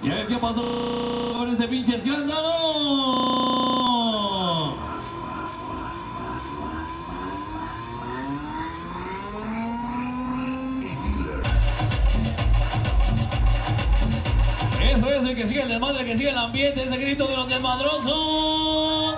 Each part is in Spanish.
Y a ver qué pasó con este pinche escándalo. Eso, y que siga el desmadre, que siga el ambiente, ese grito de los desmadrosos.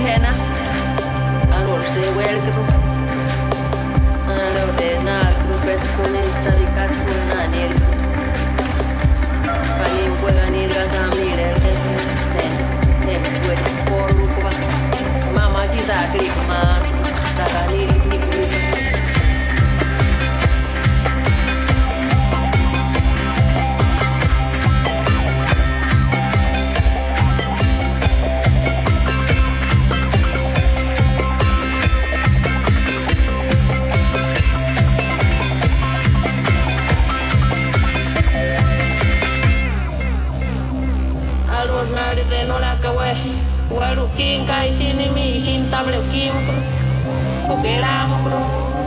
hena alor se welgru alor de na grupet kuni charikat kunanir pani pueganir gazamir tem puet koru kuba mama jisa grip ma raganir nikuri. Walu king kai sini mi sin table kim ko keramo bro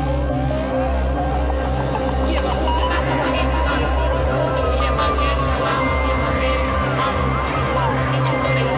ye ba ko na ko ni ka ro to ye ma ke sa ma ke ma ke a ko ki chu to de.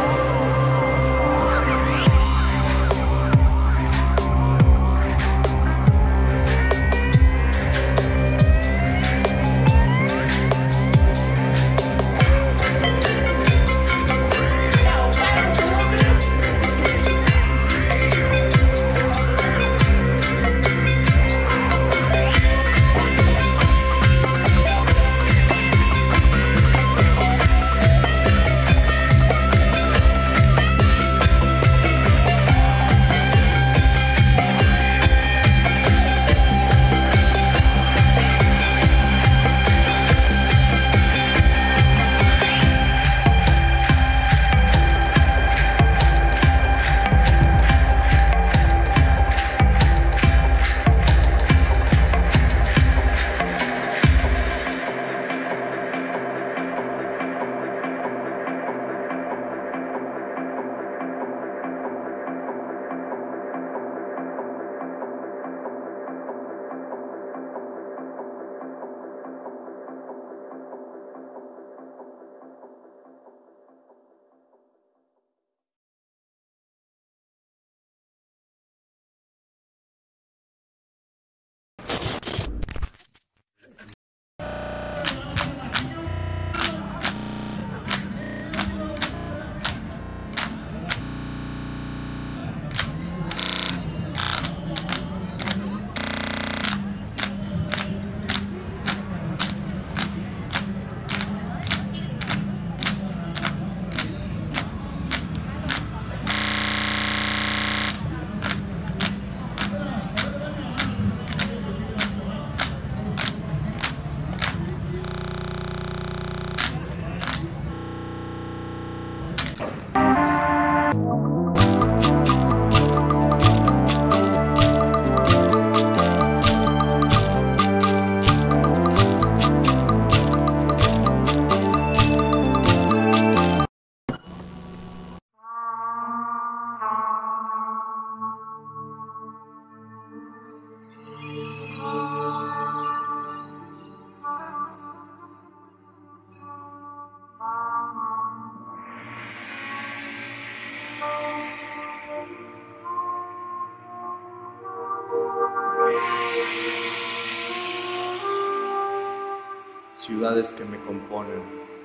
Ciudades que me componen.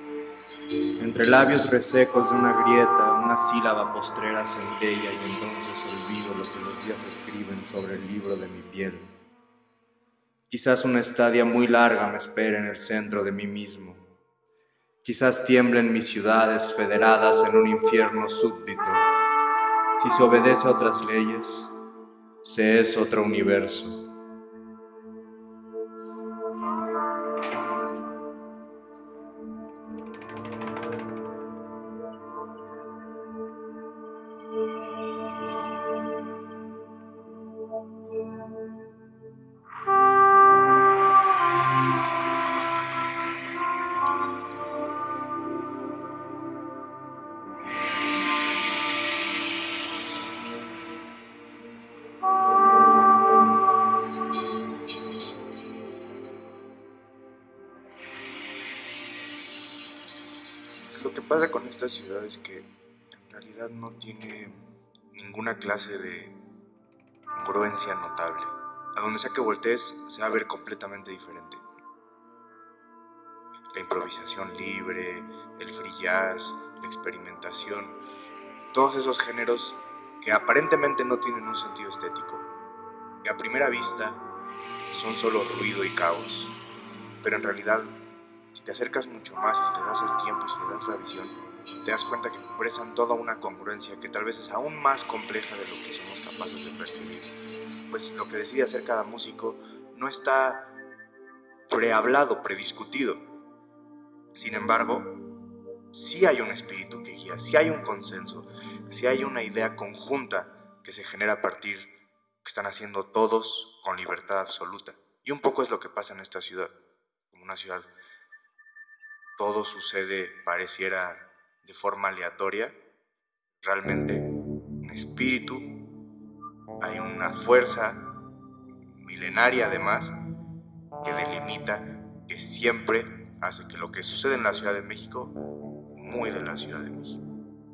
Entre labios resecos de una grieta, una sílaba postrera centella y entonces olvido lo que los días escriben sobre el libro de mi piel. Quizás una estadia muy larga me espere en el centro de mí mismo. Quizás tiemblen mis ciudades federadas en un infierno súbdito. Si se obedece a otras leyes, se es otro universo. Lo que pasa con esta ciudad es que en realidad no tiene ninguna clase de congruencia notable. A donde sea que voltees se va a ver completamente diferente. La improvisación libre, el free jazz, la experimentación, todos esos géneros que aparentemente no tienen un sentido estético, que a primera vista son solo ruido y caos, pero en realidad, si te acercas mucho más y si le das el tiempo y si le das la visión, te das cuenta que expresan toda una congruencia que tal vez es aún más compleja de lo que somos capaces de percibir. Pues lo que decide hacer cada músico no está prehablado, prediscutido. Sin embargo, sí hay un espíritu que guía, sí hay un consenso, sí hay una idea conjunta que se genera a partir de que están haciendo todos con libertad absoluta. Y un poco es lo que pasa en esta ciudad. Como una ciudad, todo sucede, pareciera, de forma aleatoria. Realmente, un espíritu, hay una fuerza milenaria además, que delimita, que siempre hace que lo que sucede en la Ciudad de México, muy de la Ciudad de México.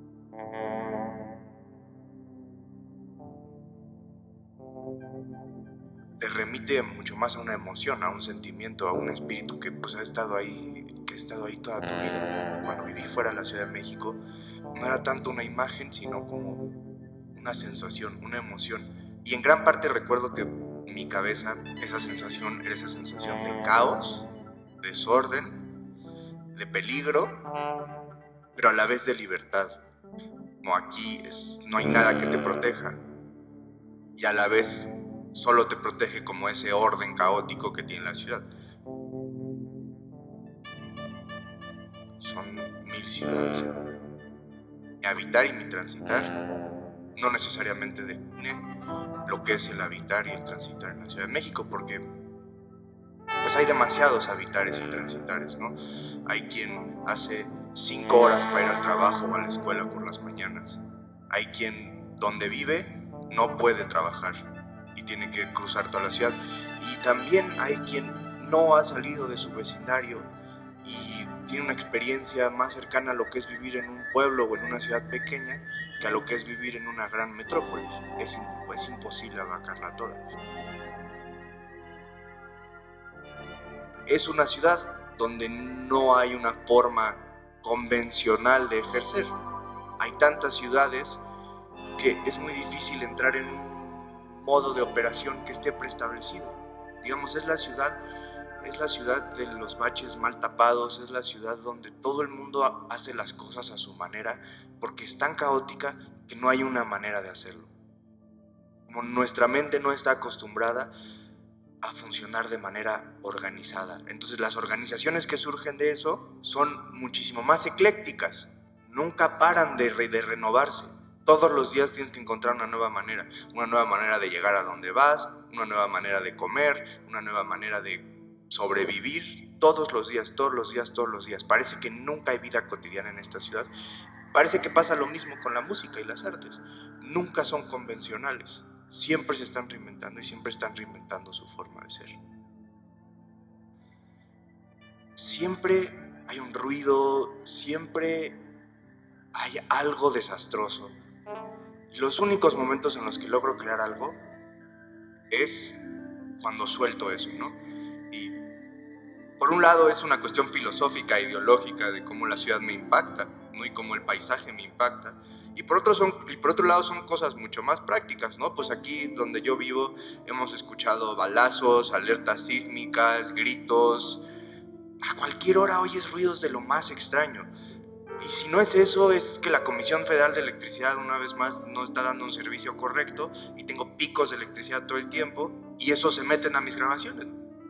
Te remite mucho más a una emoción, a un sentimiento, a un espíritu que pues ha estado ahí toda tu vida. Cuando viví fuera de la Ciudad de México, no era tanto una imagen, sino como una sensación, una emoción. Y en gran parte recuerdo que en mi cabeza esa sensación era esa sensación de caos, desorden, de peligro, pero a la vez de libertad. Como aquí no hay nada que te proteja, y a la vez solo te protege como ese orden caótico que tiene la ciudad. Son 1000 ciudades. Mi habitar y mi transitar no necesariamente define lo que es el habitar y el transitar en la Ciudad de México, porque pues hay demasiados habitares y transitares, ¿no? Hay quien hace 5 horas para ir al trabajo o a la escuela por las mañanas. Hay quien donde vive no puede trabajar y tiene que cruzar toda la ciudad. Y también hay quien no ha salido de su vecindario y tiene una experiencia más cercana a lo que es vivir en un pueblo o en una ciudad pequeña que a lo que es vivir en una gran metrópolis. Es imposible abarcarla toda. Es una ciudad donde no hay una forma convencional de ejercer. Hay tantas ciudades que es muy difícil entrar en un modo de operación que esté preestablecido. Digamos, es la ciudad de los baches mal tapados, es la ciudad donde todo el mundo hace las cosas a su manera, porque es tan caótica que no hay una manera de hacerlo. Como nuestra mente no está acostumbrada a funcionar de manera organizada. Entonces las organizaciones que surgen de eso son muchísimo más eclécticas, nunca paran de renovarse. Todos los días tienes que encontrar una nueva manera de llegar a donde vas, una nueva manera de comer, una nueva manera de sobrevivir, todos los días. Parece que nunca hay vida cotidiana en esta ciudad. Parece que pasa lo mismo con la música y las artes. Nunca son convencionales. Siempre se están reinventando y siempre están reinventando su forma de ser. Siempre hay un ruido, siempre hay algo desastroso. Y los únicos momentos en los que logro crear algo es cuando suelto eso, ¿no? Y por un lado es una cuestión filosófica, ideológica de cómo la ciudad me impacta, ¿no? Y cómo el paisaje me impacta. Y por otro lado son cosas mucho más prácticas, ¿no? Pues aquí donde yo vivo hemos escuchado balazos, alertas sísmicas, gritos. A cualquier hora oyes ruidos de lo más extraño. Y si no es eso, es que la Comisión Federal de Electricidad una vez más no está dando un servicio correcto y tengo picos de electricidad todo el tiempo y eso se meten a mis grabaciones.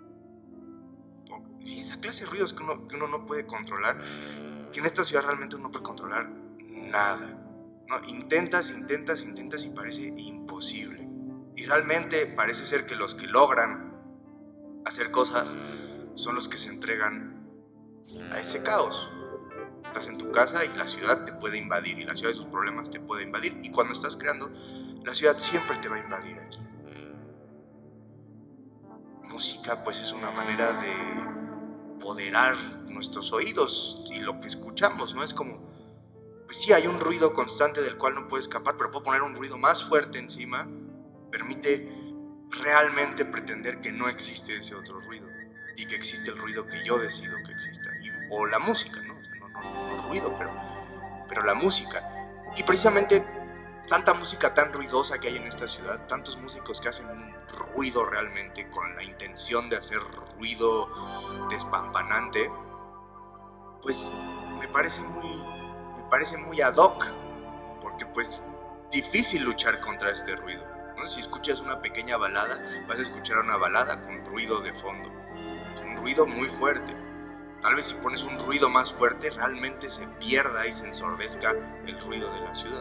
Y esa clase de ruidos que uno no puede controlar, que en esta ciudad realmente uno no puede controlar nada. ¿No? Intentas y parece imposible. Y realmente parece ser que los que logran hacer cosas son los que se entregan a ese caos. Estás en tu casa y la ciudad te puede invadir, y la ciudad y sus problemas te puede invadir. Y cuando estás creando, la ciudad siempre te va a invadir aquí. Música pues es una manera de empoderar nuestros oídos y lo que escuchamos, ¿no? Es como, pues sí, hay un ruido constante del cual no puedes escapar, pero puedo poner un ruido más fuerte encima. Permite realmente pretender que no existe ese otro ruido y que existe el ruido que yo decido que exista. O la música, ¿no? No ruido, pero la música. Y precisamente tanta música tan ruidosa que hay en esta ciudad, tantos músicos que hacen un ruido realmente con la intención de hacer ruido despampanante, pues me parece muy ad hoc, porque pues difícil luchar contra este ruido, ¿no? Si escuchas una pequeña balada, vas a escuchar una balada con ruido de fondo, un ruido muy fuerte. Tal vez si pones un ruido más fuerte, realmente se pierda y se ensordezca el ruido de la ciudad.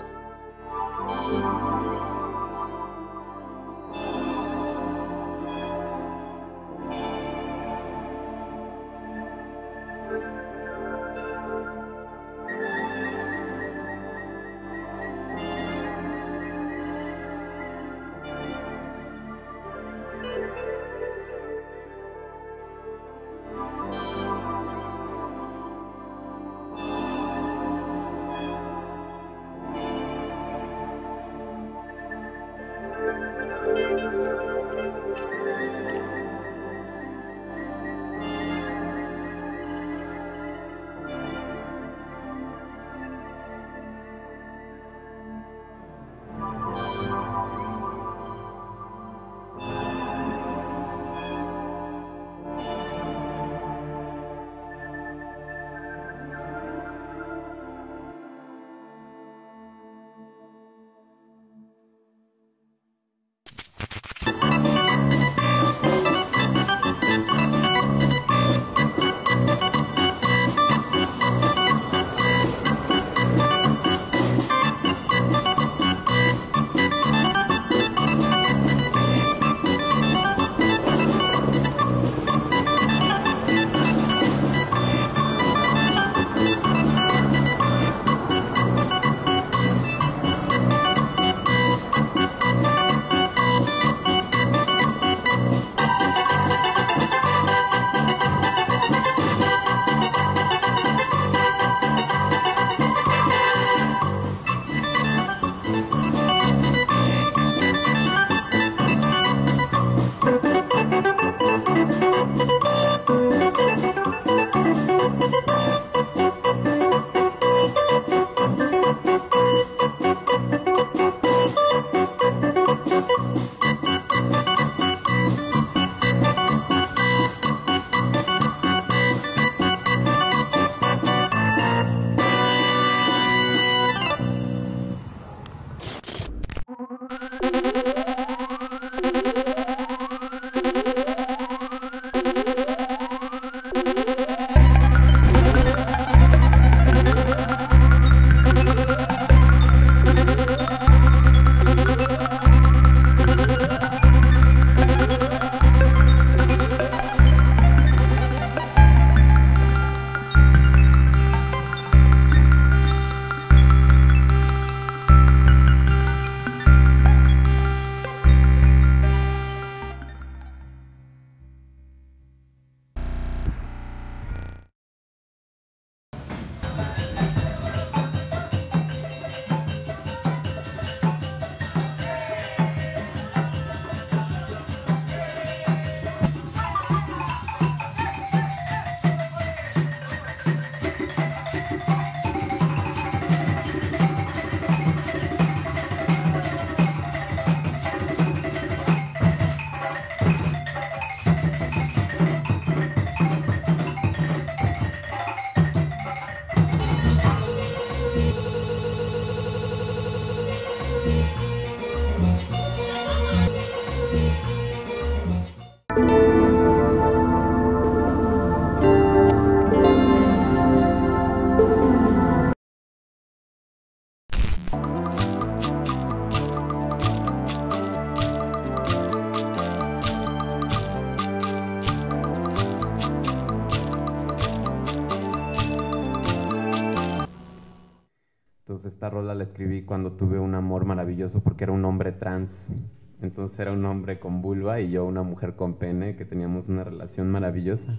Esta rola la escribí cuando tuve un amor maravilloso porque era un hombre trans. Entonces era un hombre con vulva y yo una mujer con pene, que teníamos una relación maravillosa.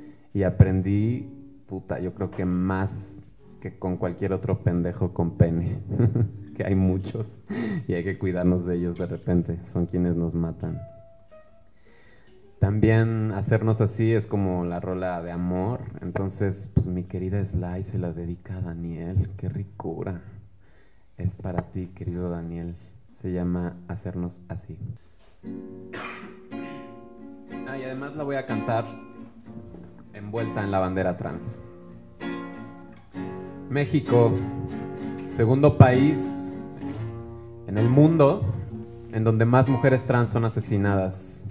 Y aprendí, puta, yo creo que más que con cualquier otro pendejo con pene. Que hay muchos y hay que cuidarnos de ellos de repente. Son quienes nos matan. También hacernos así es como la rola de amor. Entonces, pues mi querida Sly se la dedica a Daniel. Qué ricura. es para ti, querido Daniel. Se llama Hacernos Así. Y además la voy a cantar envuelta en la bandera trans. México, segundo país en el mundo en donde más mujeres trans son asesinadas.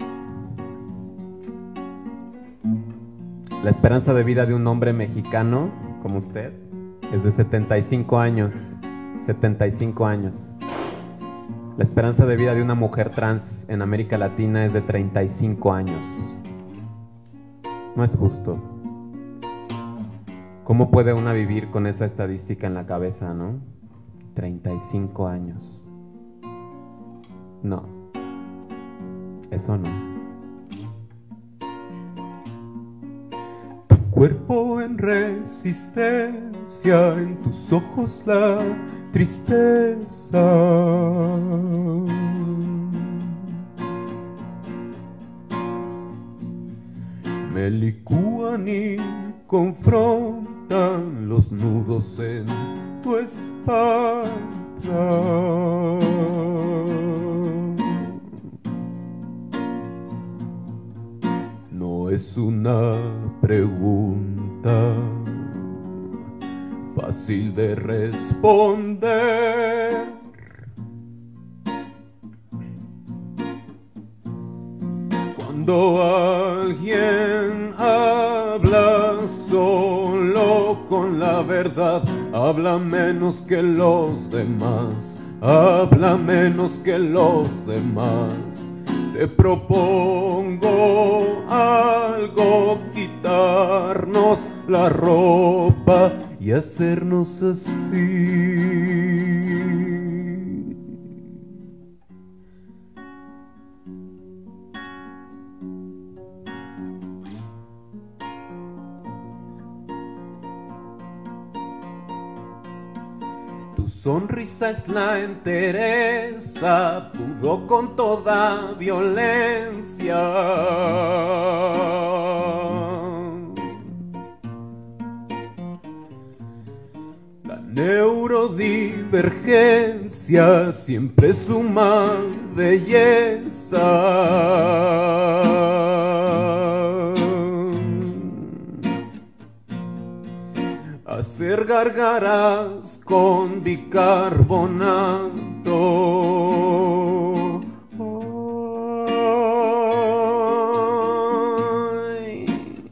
La esperanza de vida de un hombre mexicano como usted es de 75 años. 75 años. La esperanza de vida de una mujer trans en América Latina es de 35 años. No es justo. ¿Cómo puede una vivir con esa estadística en la cabeza, no? 35 años. No. Eso no. Tu cuerpo en resistencia, en tus ojos la tristeza. Me licúan y confrontan los nudos en tu espalda. No es una pregunta fácil de responder. Cuando alguien habla solo con la verdad, habla menos que los demás, habla menos que los demás. Te propongo algo, quitarnos la ropa y hacernos así. Tu sonrisa es la entereza, pudo con toda violencia. La neurodivergencia siempre suma belleza. Hacer gárgaras con bicarbonato. Ay.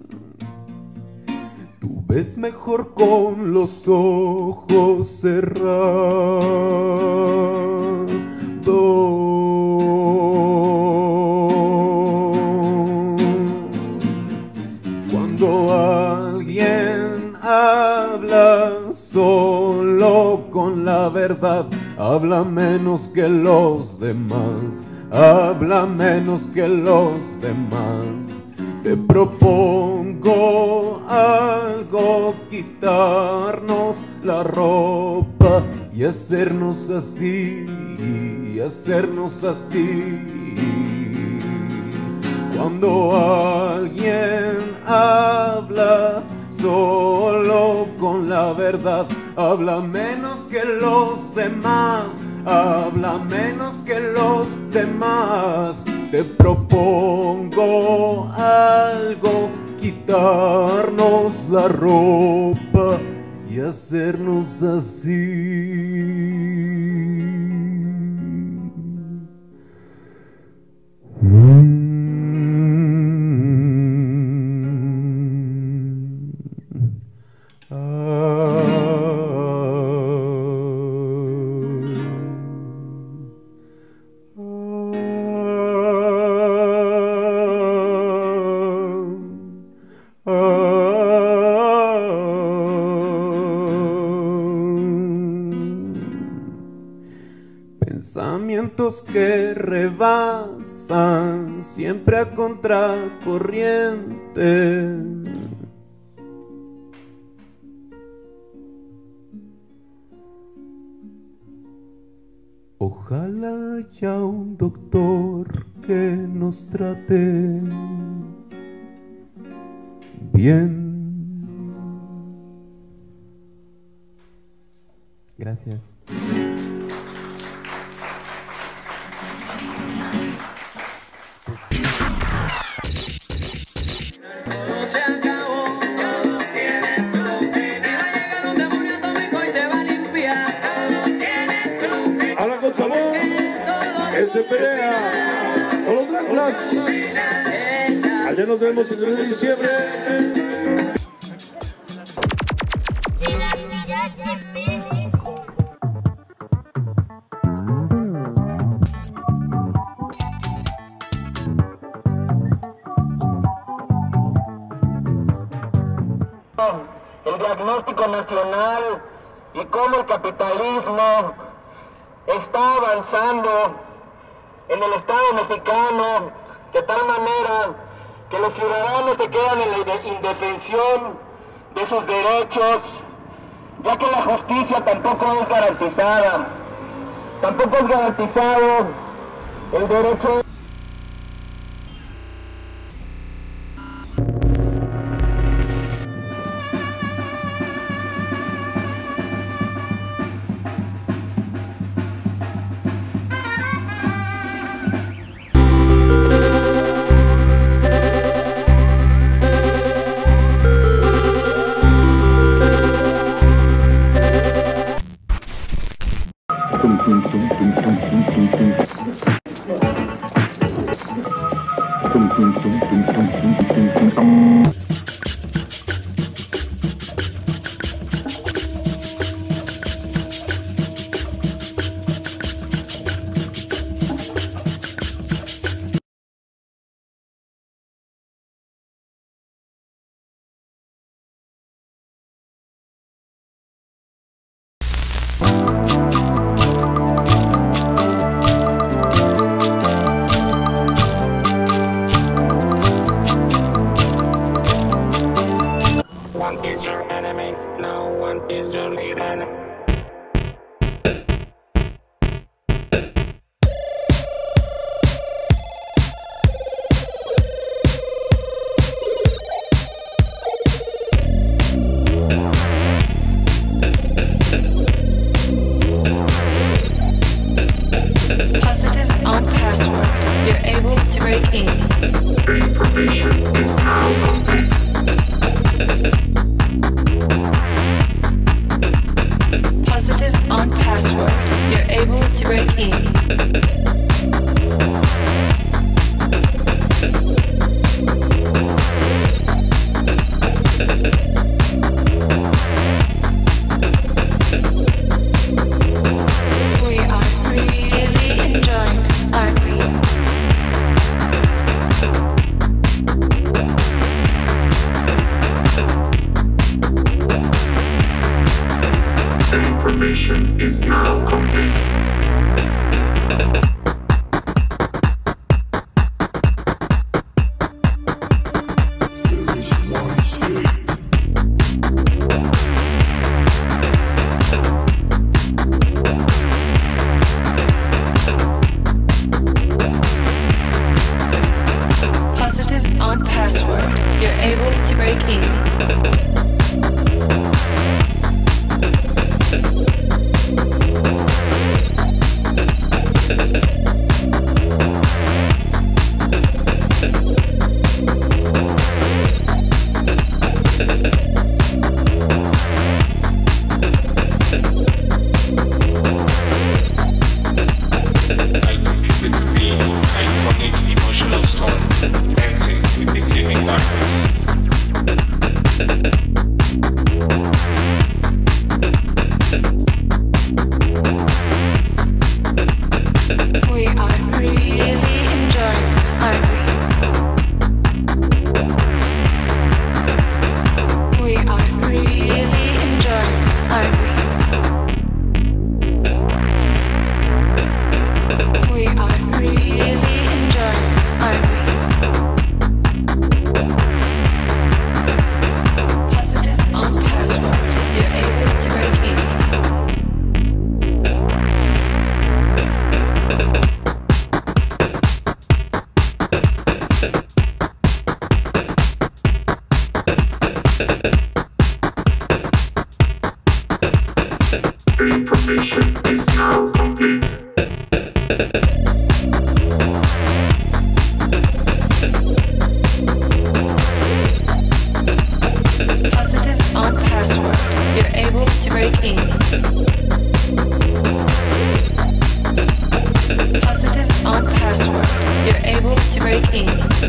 Tú ves mejor con los ojos cerrados. Cuando alguien habla solo con la verdad, habla menos que los demás, habla menos que los demás. Te propongo algo, quitarnos la ropa y hacernos así, hacernos así. Cuando alguien habla solo con la verdad, habla menos que los demás, habla menos que los demás. Te propongo algo, quitarnos la ropa y hacernos así. Pensamientos que rebasan siempre a contracorriente. Ojalá haya un doctor que nos trate bien. Gracias. sabor que se pelea con los Dráculas. Allá nos vemos el 2 de diciembre. El diagnóstico nacional y cómo el capitalismo está avanzando en el Estado mexicano de tal manera que los ciudadanos se quedan en la indefensión de sus derechos, ya que la justicia tampoco es garantizada, tampoco es garantizado el derecho. You're able to break in. breaking.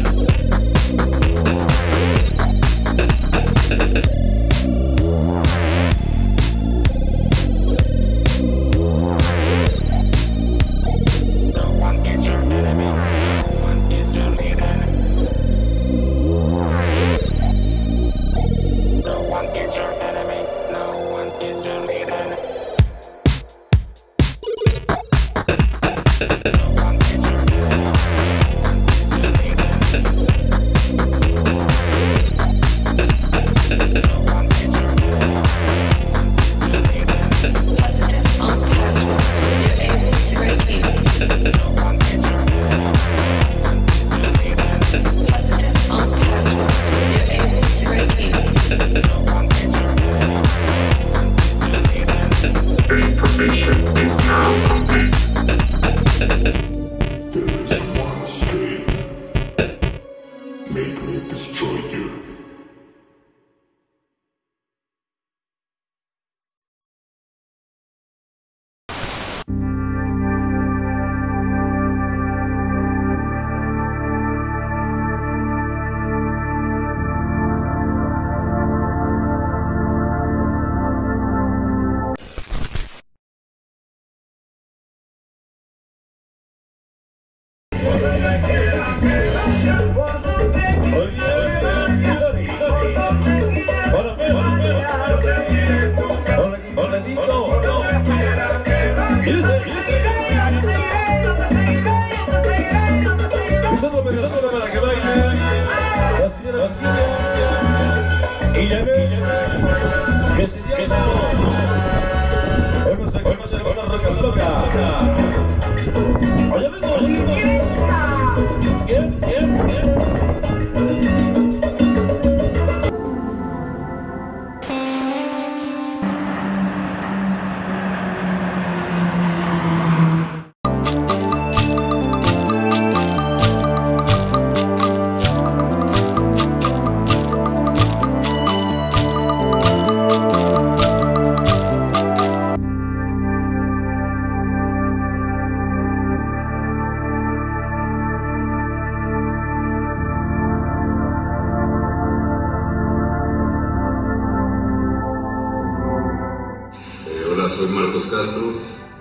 Soy Marcos Castro,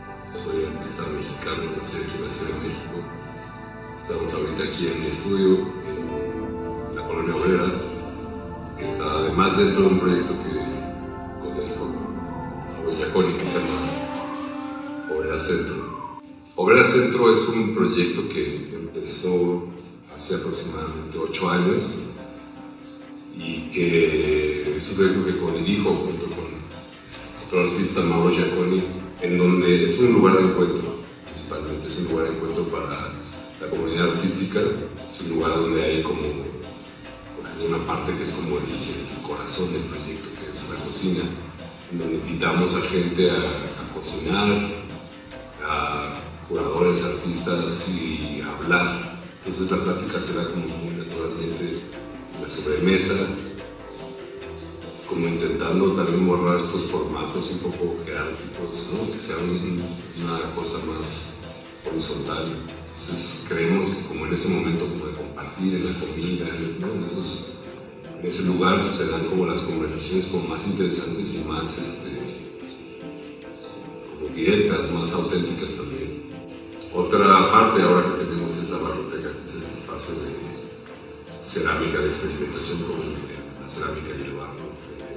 soy artista mexicano, nací aquí en la Ciudad de México. Estamos ahorita aquí en mi estudio, en la Colonia Obrera, que está además dentro de un proyecto que co-dirijo con Yaconi, que se llama Obrera Centro. Obrera Centro es un proyecto que empezó hace aproximadamente 8 años y que es un proyecto que co-dirijo junto con otro artista, Mauro Giaconi, en donde es un lugar de encuentro, principalmente es un lugar de encuentro para la comunidad artística, es un lugar donde hay como una parte que es como el corazón del proyecto, que es la cocina, en donde invitamos a gente a cocinar, a curadores, artistas y a hablar. Entonces la plática se da como muy naturalmente en la sobremesa, como intentando también borrar estos formatos un poco jerárquicos, ¿no? Que sea una cosa más horizontal. Entonces creemos que como en ese momento como de compartir en la comida, ¿no? En ese lugar se dan como las conversaciones como más interesantes y más como directas, más auténticas también. Otra parte ahora que tenemos es la barroteca, que es este espacio de cerámica, de experimentación con la cerámica y el barro.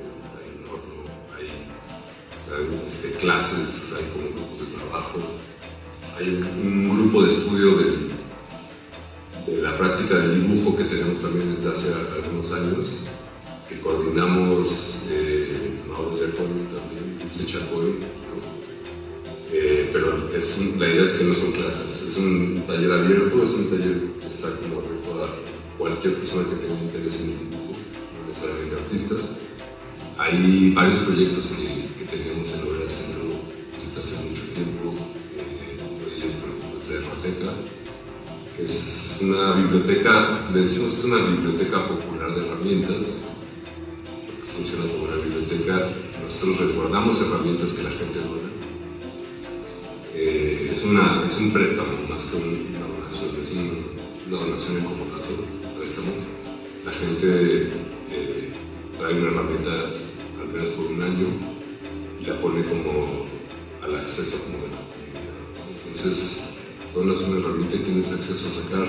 Hay clases, hay como grupos de trabajo, hay un grupo de estudio de la práctica del dibujo que tenemos también desde hace algunos años, que coordinamos Mauro Giaconi también, Dulce Chacoy, ¿no? Pero la idea es que no son clases, es un taller abierto, es un taller que está como abierto a cualquier persona que tenga interés en el dibujo, no necesariamente artistas. Hay varios proyectos que tenemos en Obrera Centro desde hace mucho tiempo. Uno de ellos, por ejemplo, es de Hermateca, que es una biblioteca, le decimos que es una biblioteca popular de herramientas, porque funciona como una biblioteca. Nosotros resguardamos herramientas que la gente dona. Es un préstamo más que una donación, una donación en comodato, préstamo. La gente trae una herramienta al menos por un año y la pone como al acceso como de la comunidad. Entonces, donas una herramienta y tienes acceso a sacar,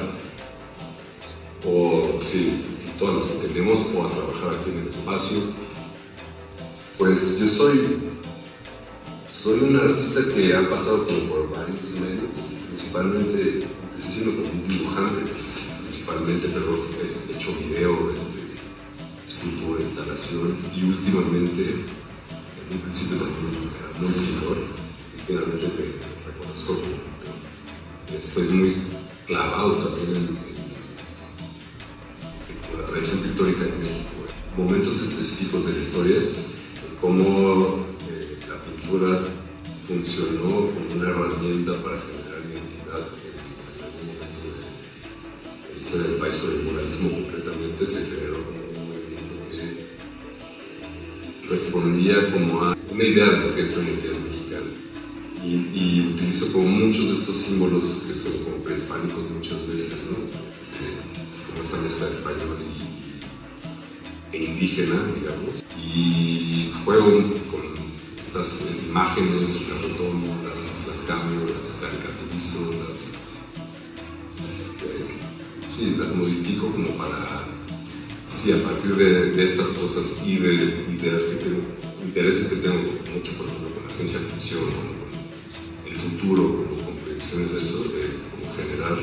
o sí, todas las que tenemos, o a trabajar aquí en el espacio. Pues yo soy un artista que ha pasado como por varios medios, principalmente empecé siendo como un dibujante, principalmente, pero he hecho video, escultura, instalación, y últimamente, en un principio también era muy pintor, y finalmente me reconozco como estoy muy clavado también en la tradición pictórica en México, momentos específicos de la historia, cómo la pintura funcionó como una herramienta para generar identidad en algún momento de la historia del país. Con el muralismo concretamente se generó como un movimiento que respondía como a una idea de lo que es la identidad mexicana, y utilizo como muchos de estos símbolos que son como prehispánicos muchas veces, ¿no? Es como esta mezcla de español e indígena, digamos, y juego con estas imágenes, las retomo, las cambio, las caricaturizo, las modifico como para, a partir de estas cosas y de intereses que tengo mucho, por ejemplo, con la ciencia ficción, con el futuro, con proyecciones de eso, como generar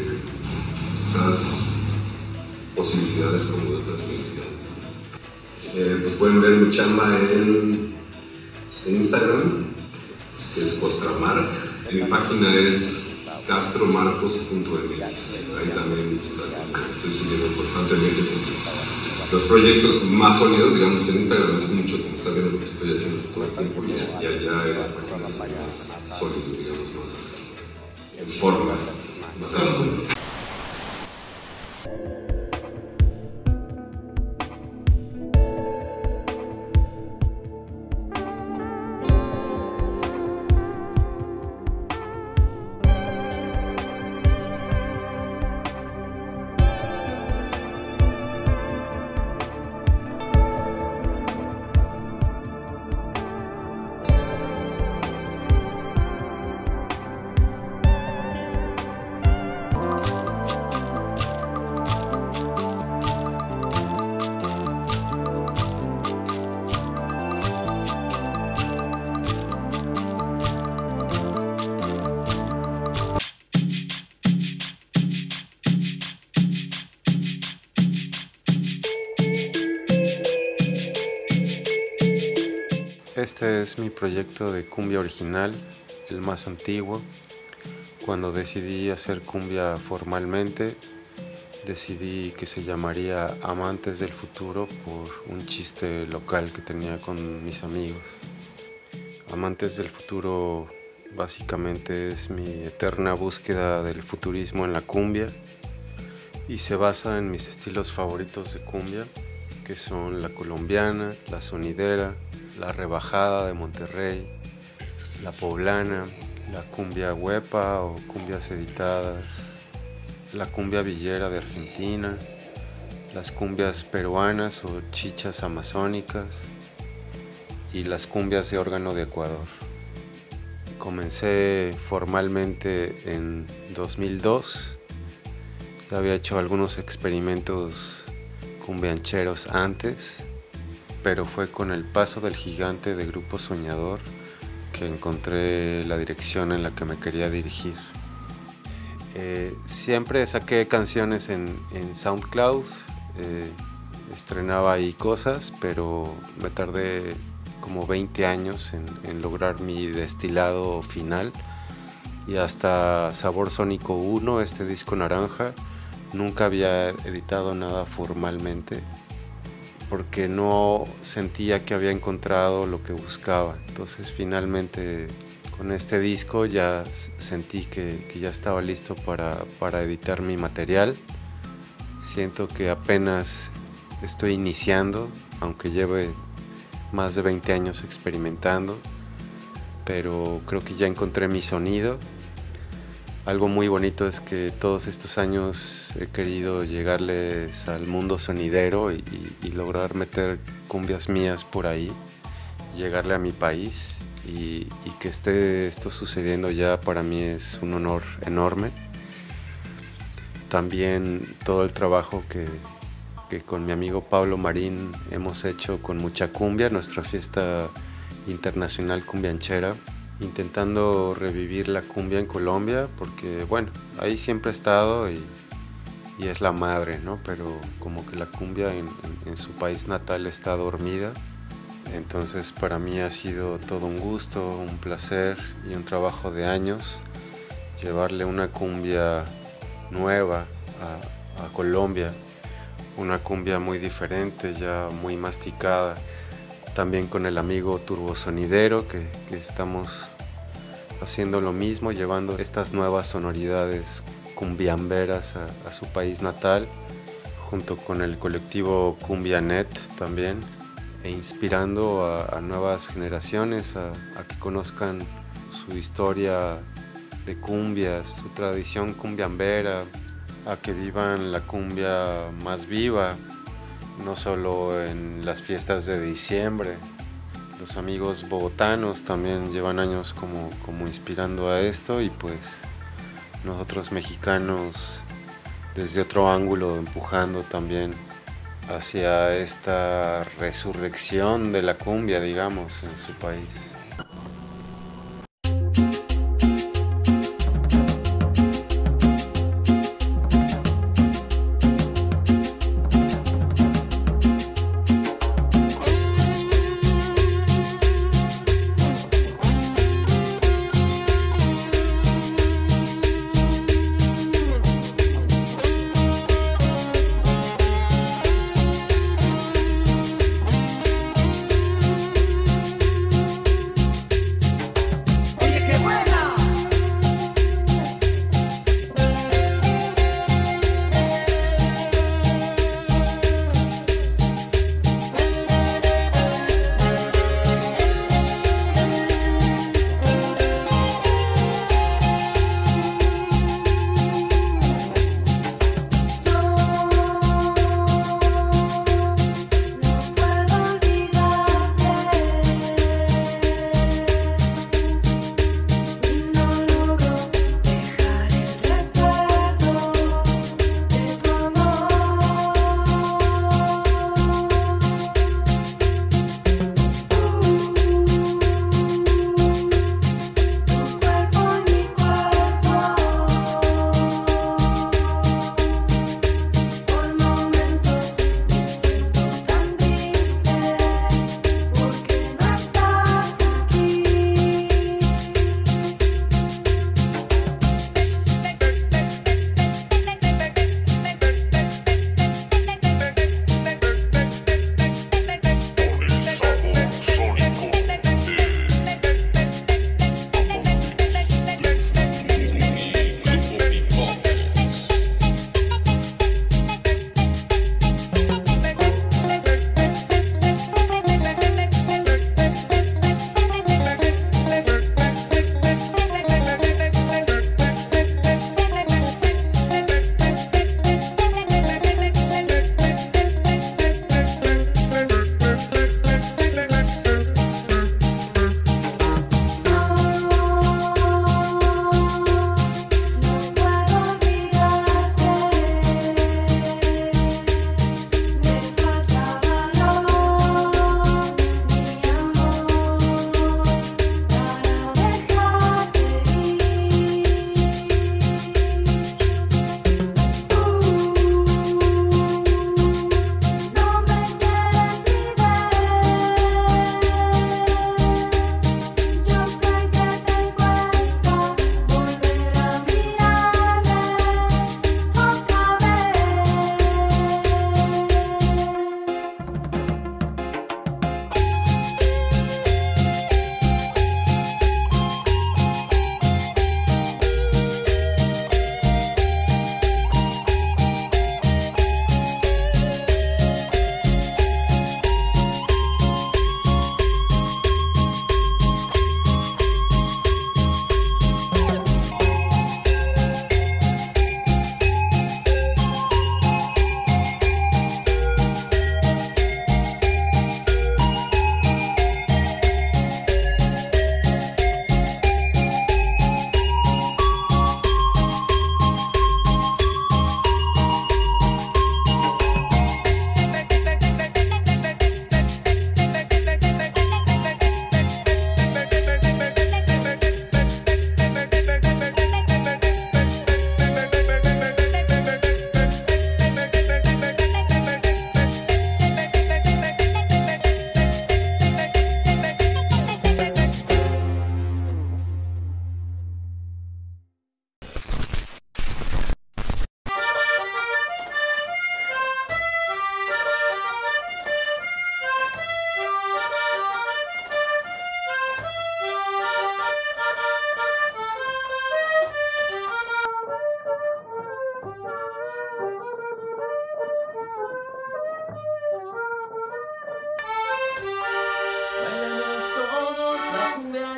esas posibilidades como de otras identidades. Pues pueden ver mi chamba en Instagram, que es Costramarc. Mi página es castromarcos.mx. Ahí también estoy subiendo constantemente los proyectos más sólidos, digamos. En Instagram es mucho como está viendo lo que estoy haciendo todo el tiempo, y allá en la página es más sólidos, digamos, más en forma. Este es mi proyecto de cumbia original, el más antiguo. Cuando decidí hacer cumbia formalmente, decidí que se llamaría Amantes del Futuro por un chiste local que tenía con mis amigos. Amantes del Futuro básicamente es mi eterna búsqueda del futurismo en la cumbia y se basa en mis estilos favoritos de cumbia, que son la colombiana, la sonidera, la rebajada de Monterrey, la poblana, la cumbia huepa o cumbias editadas, la cumbia villera de Argentina, las cumbias peruanas o chichas amazónicas y las cumbias de órgano de Ecuador. Comencé formalmente en 2002, ya había hecho algunos experimentos cumbiancheros antes, pero fue con el paso del gigante de Grupo Soñador que encontré la dirección en la que me quería dirigir. Siempre saqué canciones en SoundCloud, estrenaba ahí cosas, pero me tardé como 20 años en lograr mi destilado final, y hasta Sabor Sónico 1, este disco naranja, nunca había editado nada formalmente, porque no sentía que había encontrado lo que buscaba. Entonces finalmente con este disco ya sentí que ya estaba listo para editar mi material. Siento que apenas estoy iniciando, aunque lleve más de 20 años experimentando, pero creo que ya encontré mi sonido Algo muy bonito es que todos estos años he querido llegarles al mundo sonidero y lograr meter cumbias mías por ahí, llegarle a mi país y que esté esto sucediendo ya para mí es un honor enorme. También todo el trabajo que con mi amigo Pablo Marín hemos hecho con Mucha Cumbia, nuestra fiesta internacional cumbianchera, intentando revivir la cumbia en Colombia, porque bueno, ahí siempre he estado y es la madre, ¿no? Pero como que la cumbia en su país natal está dormida. Entonces para mí ha sido todo un gusto, un placer y un trabajo de años llevarle una cumbia nueva a Colombia, una cumbia muy diferente, ya muy masticada. También con el amigo Turbo Sonidero que estamos haciendo lo mismo, llevando estas nuevas sonoridades cumbiamberas a su país natal, junto con el colectivo Cumbianet también, e inspirando a nuevas generaciones a que conozcan su historia de cumbias, su tradición cumbiambera, a que vivan la cumbia más viva, no solo en las fiestas de diciembre. Los amigos bogotanos también llevan años como inspirando a esto y pues nosotros mexicanos desde otro ángulo empujando también hacia esta resurrección de la cumbia, digamos, en su país.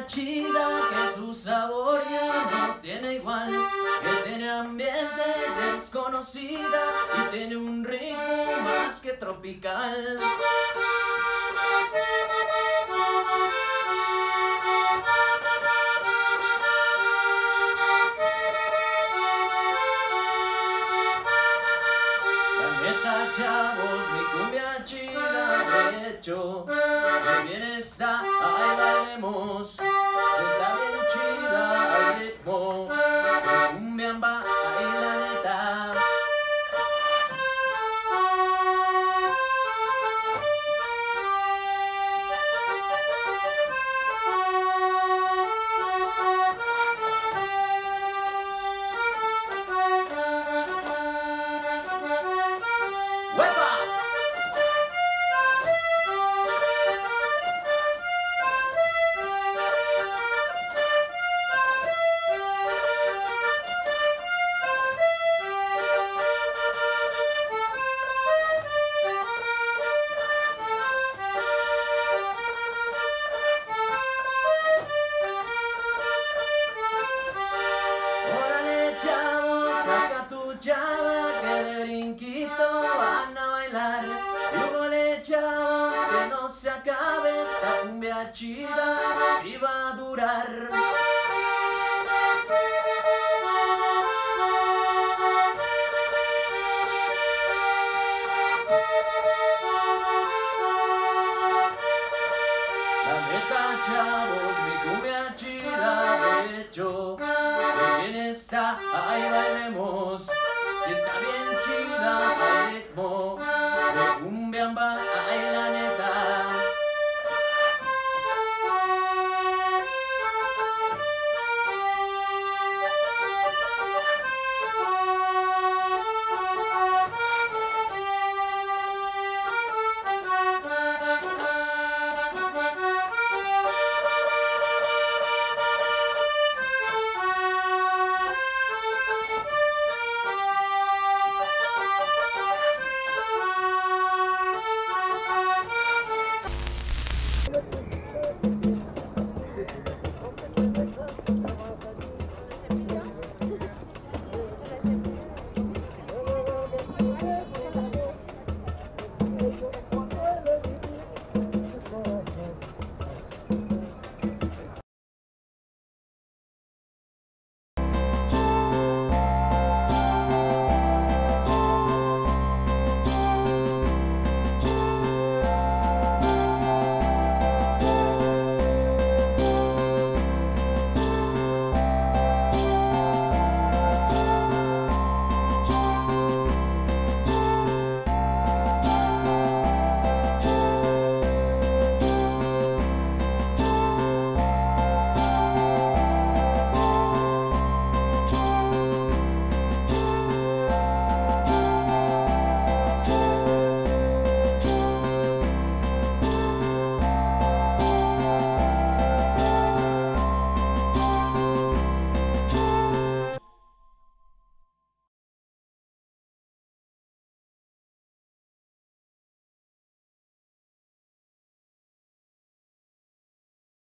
chida que su sabor ya no tiene igual, que tiene ambiente desconocida y tiene un ritmo más que tropical. Chavos, mi cumbia chida, de hecho, que bien está, ahí bailemos. Está bien chida al ritmo, mi cumbia va, ahí la neta. Chava que de brinquito van a bailar, y hubo chavos que no se acabe esta cumbia chida, si va a durar. La neta, chavos, mi cumbia chida, de hecho, que bien está, ahí bailemos.